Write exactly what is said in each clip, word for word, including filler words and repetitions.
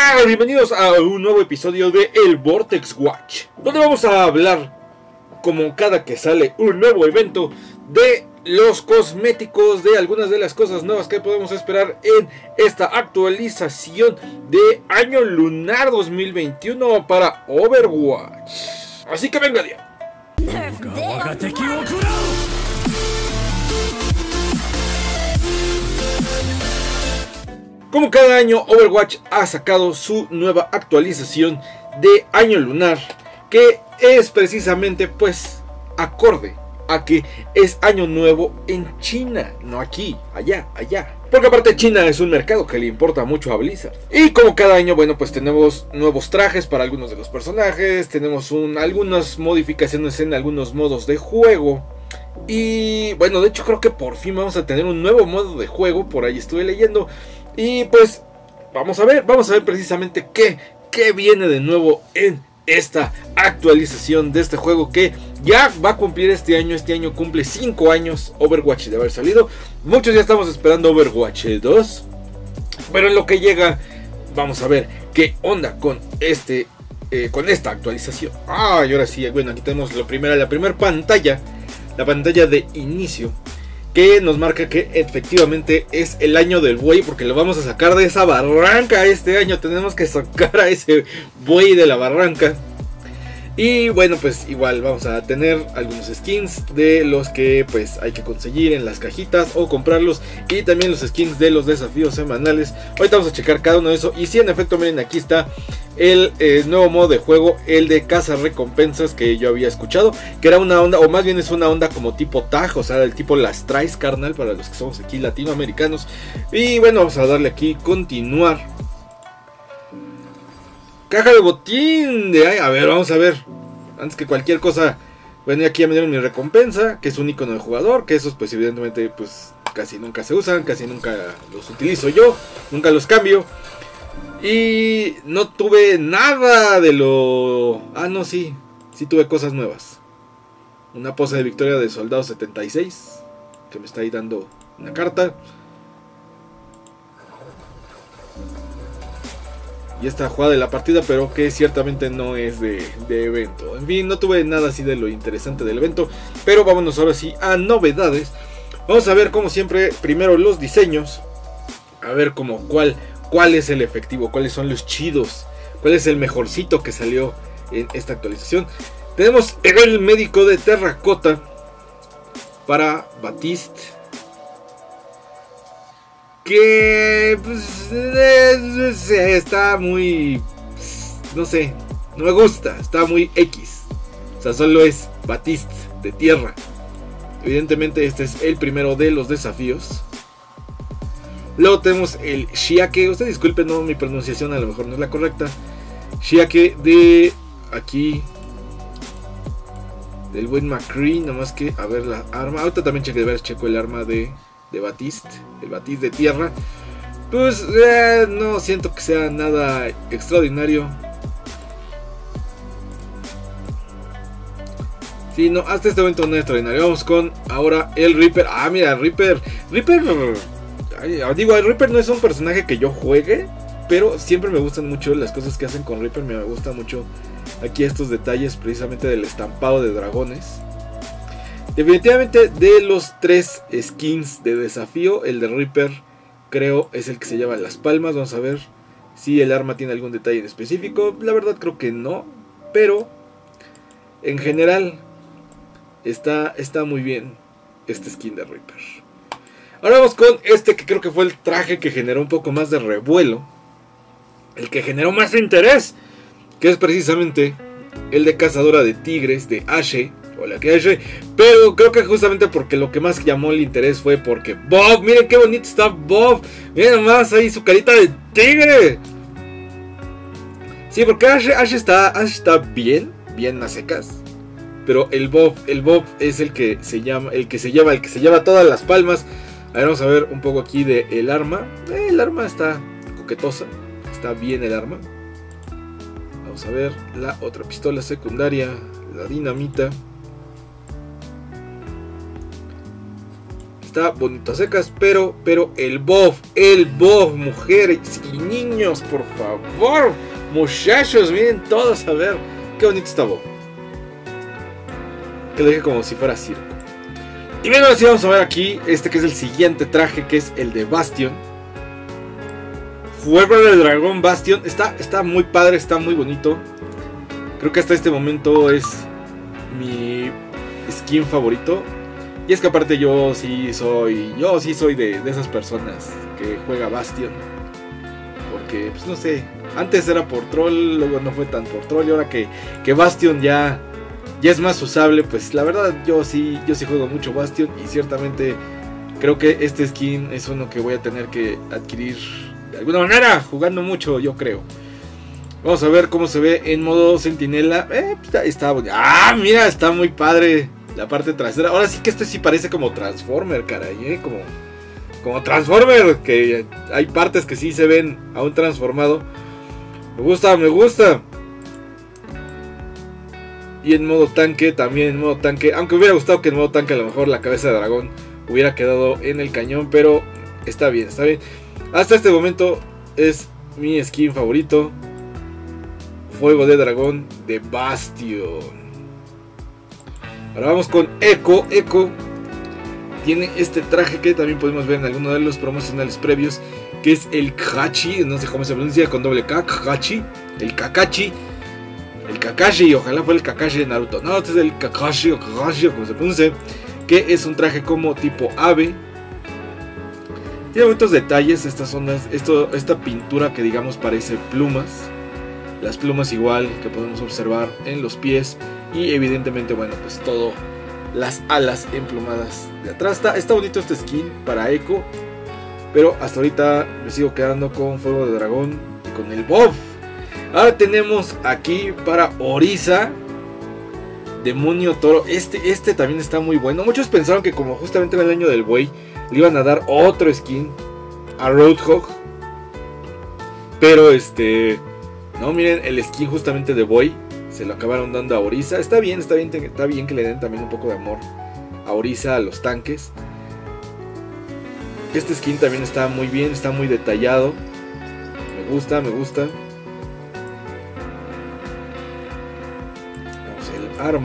tal? Bienvenidos a un nuevo episodio de El Vortex Watch, donde vamos a hablar, como cada que sale un nuevo evento, de los cosméticos, de algunas de las cosas nuevas que podemos esperar en esta actualización de año lunar dos mil veintiuno para Overwatch. Así que venga ya. Como cada año, Overwatch ha sacado su nueva actualización de año lunar, que es precisamente pues acorde a que es año nuevo en China, no aquí, allá, allá. Porque aparte China es un mercado que le importa mucho a Blizzard. Y como cada año, bueno, pues tenemos nuevos trajes para algunos de los personajes, tenemos un, algunas modificaciones en algunos modos de juego. Y bueno, de hecho creo que por fin vamos a tener un nuevo modo de juego, por ahí estuve leyendo. Y pues vamos a ver, vamos a ver precisamente qué, qué viene de nuevo en esta actualización de este juego que ya va a cumplir este año. Este año cumple cinco años Overwatch de haber salido. Muchos ya estamos esperando Overwatch dos, pero en lo que llega vamos a ver qué onda con este eh, con esta actualización. Ah, y ahora sí, bueno, aquí tenemos lo primero, la primera pantalla, la pantalla de inicio, que nos marca que efectivamente es el año del buey, porque lo vamos a sacar de esa barranca. Este año tenemos que sacar a ese buey de la barranca. Y bueno, pues igual vamos a tener algunos skins de los que pues hay que conseguir en las cajitas o comprarlos, y también los skins de los desafíos semanales. Ahorita vamos a checar cada uno de eso. Y si en efecto, miren, aquí está el eh, nuevo modo de juego, el de caza recompensas, que yo había escuchado que era una onda, o más bien es una onda como tipo tag, o sea, del tipo las traes, carnal, para los que somos aquí latinoamericanos. Y bueno, vamos a darle aquí continuar. Caja de botín de... A ver, vamos a ver. Antes que cualquier cosa, bueno, aquí ya me dieron mi recompensa, que es un icono de jugador, que esos pues evidentemente pues casi nunca se usan, casi nunca los utilizo yo, nunca los cambio. Y no tuve nada de lo... Ah, no, sí, sí tuve cosas nuevas. Una pose de victoria de soldado setenta y seis, que me está ahí dando una carta. Y esta jugada de la partida, pero que ciertamente no es de, de evento. En fin, no tuve nada así de lo interesante del evento. Pero vámonos ahora sí a novedades. Vamos a ver, como siempre, primero los diseños. A ver como cuál, cuál es el efectivo, cuáles son los chidos, cuál es el mejorcito que salió en esta actualización. Tenemos el médico de terracota para Batiste, que pues, eh, está muy, no sé, no me gusta, está muy X. O sea, solo es Batiste de tierra. Evidentemente este es el primero de los desafíos. Luego tenemos el Shiake. Usted disculpe, no, mi pronunciación a lo mejor no es la correcta. Shiake de aquí, del buen McCree. Nomás que, a ver la arma. Ahorita también cheque, de ver, checo el arma de de Batiste, el Batiste de tierra. Pues eh, no siento que sea nada extraordinario. Sí, no, hasta este momento no es extraordinario. Vamos con ahora el Reaper. Ah, mira, Reaper. Reaper, ay, digo, el Reaper no es un personaje que yo juegue, pero siempre me gustan mucho las cosas que hacen con Reaper. Me gusta mucho aquí estos detalles precisamente del estampado de dragones. Definitivamente de los tres skins de desafío, el de Reaper creo es el que se lleva las palmas. Vamos a ver si el arma tiene algún detalle en específico. La verdad creo que no, pero en general está, está muy bien este skin de Reaper. Ahora vamos con este, que creo que fue el traje que generó un poco más de revuelo, el que generó más interés, que es precisamente el de cazadora de tigres de Ashe. Hola, que Ashe. Pero creo que justamente porque lo que más llamó el interés fue porque Bob, miren qué bonito está Bob. Miren nomás ahí su carita de tigre. Sí, porque Ashe, Ashe está, Ashe está bien, bien a secas. Pero el Bob, el Bob es el que se llama, el que se lleva, el que se lleva todas las palmas. A ver, vamos a ver un poco aquí de el arma. Eh, el arma está coquetosa, está bien el arma. Vamos a ver la otra pistola secundaria, la dinamita. está bonito a secas, pero, pero el buff, el buff, mujeres y niños, por favor, muchachos, miren todos a ver qué bonito está buff. Que lo dije como si fuera circo. Y bien, ahora sí vamos a ver aquí este que es el siguiente traje, que es el de Bastion. Fuego del dragón Bastion, está, está muy padre, está muy bonito. Creo que hasta este momento es mi skin favorito. Y es que aparte yo sí soy, yo sí soy de, de esas personas que juega Bastion. Porque, pues no sé, antes era por troll, luego no fue tan por troll. Y ahora que, que Bastion ya, ya es más usable, pues la verdad yo sí, yo sí juego mucho Bastion. Y ciertamente creo que este skin es uno que voy a tener que adquirir de alguna manera, jugando mucho, yo creo. Vamos a ver cómo se ve en modo centinela. Eh, está, está bonito. Ah, mira, está muy padre la parte trasera. Ahora sí que este sí parece como Transformer, caray, ¿eh? Como, como Transformer, que hay partes que sí se ven aún transformado. Me gusta, me gusta. Y en modo tanque, también en modo tanque. Aunque me hubiera gustado que en modo tanque a lo mejor la cabeza de dragón hubiera quedado en el cañón. Pero está bien, está bien. Hasta este momento es mi skin favorito. Fuego de dragón de Bastion. Ahora vamos con Echo. Echo tiene este traje que también podemos ver en alguno de los promocionales previos, que es el Kakashi, no sé cómo se pronuncia, con doble K, Kakashi, el Kakashi, el Kakashi, ojalá fuera el Kakashi de Naruto, no, este es el Kakashi o Kakashi o como se pronuncia, que es un traje como tipo ave. Tiene muchos detalles, estas ondas, esto, esta pintura que digamos parece plumas. Las plumas igual que podemos observar en los pies. Y evidentemente, bueno, pues todo, las alas emplumadas de atrás. Está, está bonito este skin para Echo. Pero hasta ahorita me sigo quedando con Fuego de Dragón y con el buff. Ahora tenemos aquí para Orisa, Demonio Toro. Este, este también está muy bueno. Muchos pensaron que como justamente era el año del buey, le iban a dar otro skin a Roadhog. Pero este... no, miren, el skin justamente de buey se lo acabaron dando a Orisa. Está bien, está bien, está bien que le den también un poco de amor a Orisa, a los tanques. Este skin también está muy bien, está muy detallado. Me gusta, me gusta. Vamos, el arma.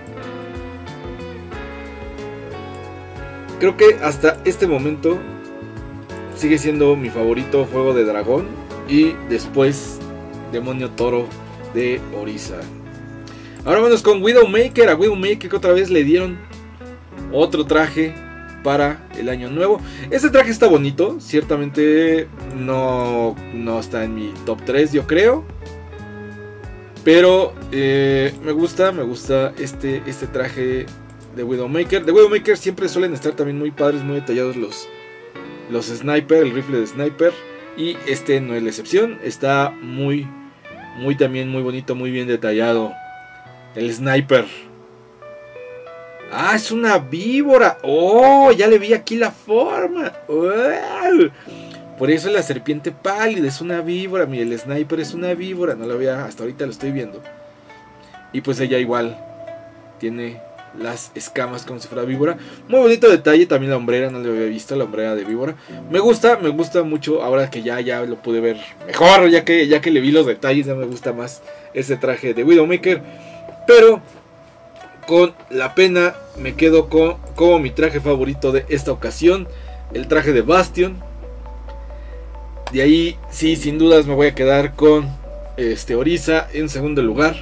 Creo que hasta este momento sigue siendo mi favorito Fuego de Dragón. Y después Demonio Toro de Orisa. Ahora vamos con Widowmaker. A Widowmaker que otra vez le dieron otro traje para el año nuevo. Este traje está bonito. Ciertamente no, no está en mi top tres, yo creo. Pero eh, me gusta, me gusta este, este traje de Widowmaker. De Widowmaker siempre suelen estar también muy padres, muy detallados los, los sniper, el rifle de sniper. Y este no es la excepción. Está muy, muy también muy bonito, muy bien detallado. El sniper. Ah, es una víbora. Oh, ya le vi aquí la forma. Wow. Por eso es la serpiente pálida, es una víbora. Mira, el sniper es una víbora. No la había, hasta ahorita lo estoy viendo. Y pues ella igual tiene las escamas como si fuera víbora. Muy bonito detalle, también la hombrera, no lo había visto, la hombrera de víbora. Me gusta, me gusta mucho. Ahora que ya, ya lo pude ver mejor, ya que, ya que le vi los detalles, ya me gusta más ese traje de Widowmaker. Pero con la pena me quedo con como mi traje favorito de esta ocasión, el traje de Bastion. De ahí sí, sin dudas me voy a quedar con este Orisa en segundo lugar.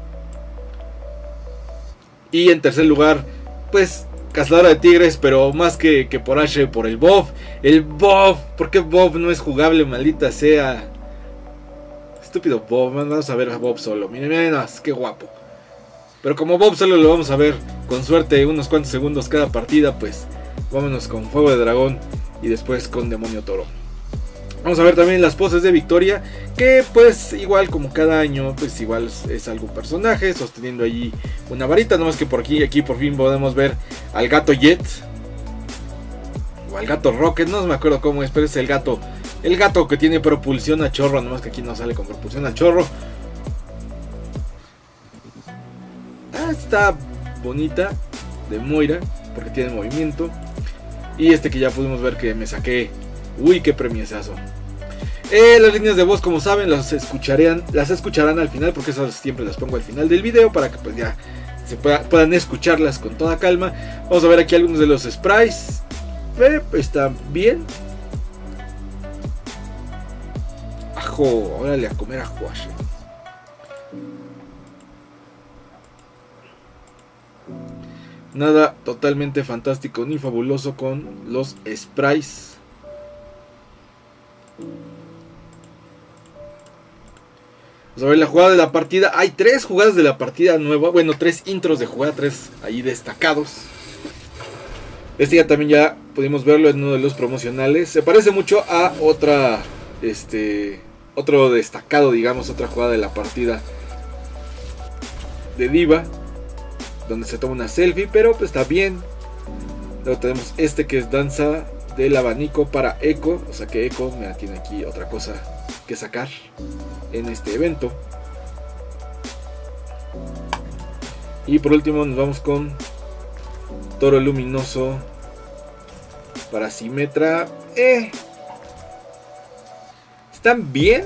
Y en tercer lugar, pues Cazadora de Tigres, pero más que, que por Ashe, por el Bob. El Bob, ¿por qué Bob no es jugable, maldita sea? Estúpido Bob, vamos a ver a Bob solo. Miren, miren, qué guapo. Pero como Bob solo lo vamos a ver con suerte unos cuantos segundos cada partida, pues vámonos con Fuego de Dragón y después con Demonio Toro. Vamos a ver también las poses de victoria, que pues igual como cada año, pues igual es algún personaje sosteniendo allí una varita. Nomás que por aquí, aquí por fin podemos ver al gato Jet, o al gato Rocket, no me acuerdo cómo es, pero es el gato, el gato que tiene propulsión a chorro, nomás que aquí no sale con propulsión a chorro. Ah, está bonita, de Moira, porque tiene movimiento. Y este que ya pudimos ver que me saqué. Uy, qué premiesazo. Eh, las líneas de voz, como saben, las escucharán, las escucharán al final, porque esas siempre las pongo al final del video para que pues ya se pueda, puedan escucharlas con toda calma. Vamos a ver aquí algunos de los sprites. Eh, están bien. Ajo, órale a comer ajo. Nada totalmente fantástico ni fabuloso con los sprites. Vamos a ver la jugada de la partida. Hay tres jugadas de la partida nueva. Bueno, tres intros de jugada, tres ahí destacados. Este ya también ya pudimos verlo en uno de los promocionales. Se parece mucho a otra, este, otro destacado, digamos, otra jugada de la partida de D.Va, donde se toma una selfie, pero pues está bien. Luego tenemos este que es danza del abanico para Echo. O sea que Echo, mira, tiene aquí otra cosa que sacar en este evento. Y por último nos vamos con Toro Luminoso para Symmetra. Eh, están bien,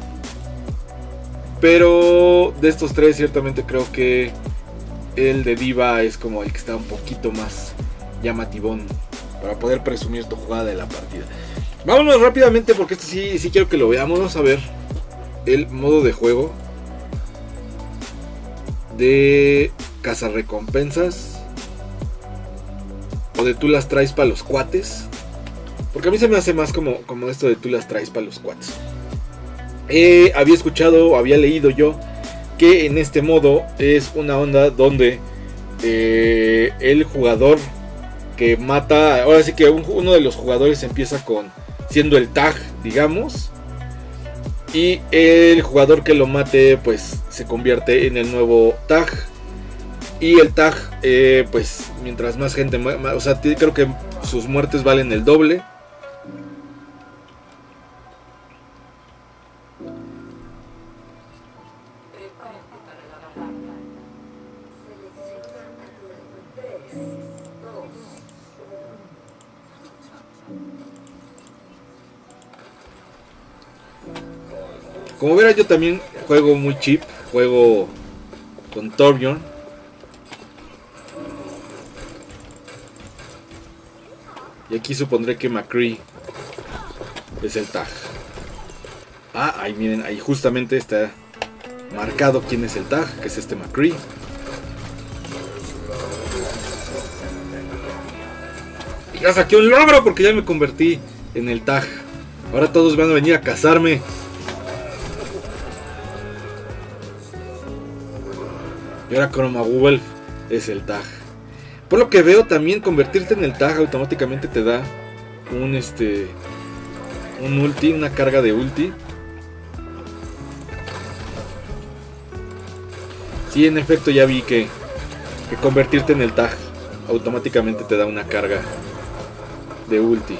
pero de estos tres ciertamente creo que el de D.Va es como el que está un poquito más llamativón para poder presumir tu jugada de la partida. Vámonos rápidamente porque esto sí, sí quiero que lo veamos. Vamos a ver el modo de juego de cazarrecompensas, o de tú las traes para los cuates, porque a mí se me hace más como, como esto de tú las traes para los cuates. Eh, había escuchado, había leído yo que en este modo es una onda donde eh, el jugador que mata, ahora sí que un, uno de los jugadores empieza con siendo el tag, digamos, y el jugador que lo mate pues se convierte en el nuevo tag. Y el tag, eh, pues mientras más gente, o sea, creo que sus muertes valen el doble. Como verán, yo también juego muy cheap, juego con Torbjorn. Y aquí supondré que McCree es el tag. Ah, ahí miren, ahí justamente está marcado quién es el tag, que es este McCree. Y ya saqué un logro porque ya me convertí en el tag. Ahora todos van a venir a cazarme. Y ahora Chroma Wolf es el tag. Por lo que veo, también convertirte en el tag automáticamente te da un este un ulti, una carga de ulti. Sí, en efecto ya vi que, que convertirte en el tag automáticamente te da una carga de ulti.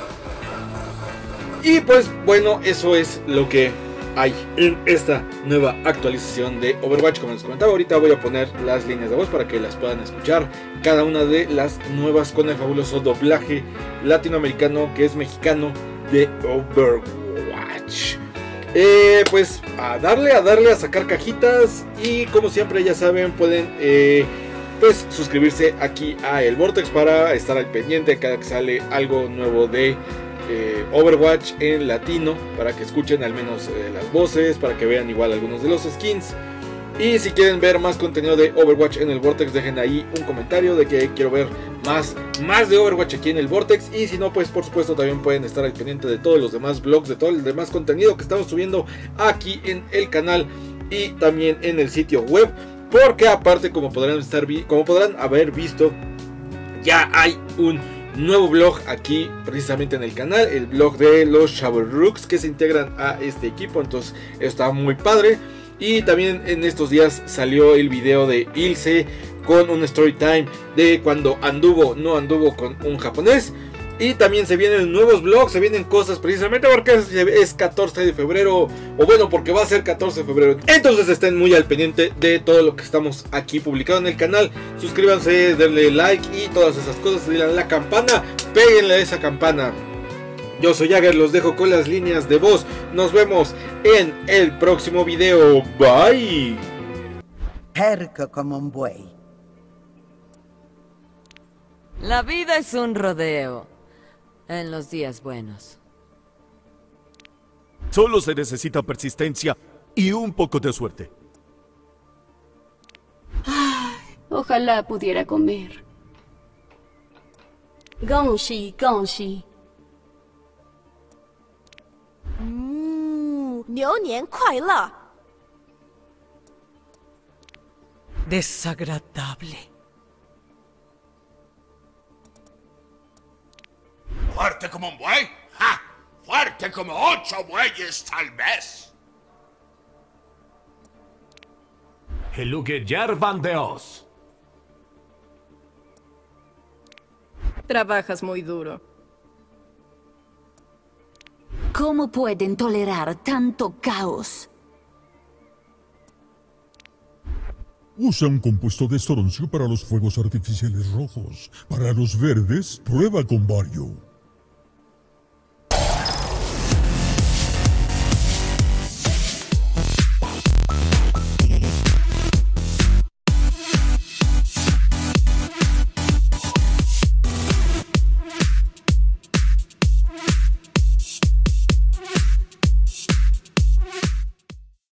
Y pues bueno, eso es lo que hay en esta nueva actualización de Overwatch. Como les comentaba, ahorita voy a poner las líneas de voz para que las puedan escuchar, cada una de las nuevas, con el fabuloso doblaje latinoamericano que es mexicano de Overwatch. Eh, pues a darle, a darle, a sacar cajitas. Y como siempre ya saben, pueden eh, pues suscribirse aquí a El Vortex para estar al pendiente cada que sale algo nuevo de Eh, Overwatch en latino, para que escuchen al menos eh, las voces, para que vean igual algunos de los skins. Y si quieren ver más contenido de Overwatch en el Vortex, dejen ahí un comentario de que quiero ver más, más de Overwatch aquí en el Vortex. Y si no, pues por supuesto también pueden estar al pendiente de todos los demás vlogs, de todo el demás contenido que estamos subiendo aquí en el canal y también en el sitio web, porque aparte, como podrán estar como podrán haber visto, ya hay un nuevo blog aquí precisamente en el canal, el blog de los Chavorruks que se integran a este equipo. Entonces está muy padre. Y también en estos días salió el video de Ilse con un story time de cuando anduvo, no anduvo con un japonés. Y también se vienen nuevos vlogs, se vienen cosas precisamente porque es, es catorce de febrero. O bueno, porque va a ser catorce de febrero. Entonces estén muy al pendiente de todo lo que estamos aquí publicando en el canal. Suscríbanse, denle like y todas esas cosas. Denle a la campana, péguenle a esa campana. Yo soy Jagger, los dejo con las líneas de voz. Nos vemos en el próximo video. Bye. Terco como un buey. La vida es un rodeo. En los días buenos. Solo se necesita persistencia y un poco de suerte. Ay, ojalá pudiera comer. Gongxi, gongxi. Mmm, 牛年快乐. Desagradable. ¿Fuerte como un buey? ¡Ja! ¡Fuerte como ocho bueyes, tal vez! Heluge Yervan de Oz. Trabajas muy duro. ¿Cómo pueden tolerar tanto caos? Usa un compuesto de estroncio para los fuegos artificiales rojos. Para los verdes, prueba con bario.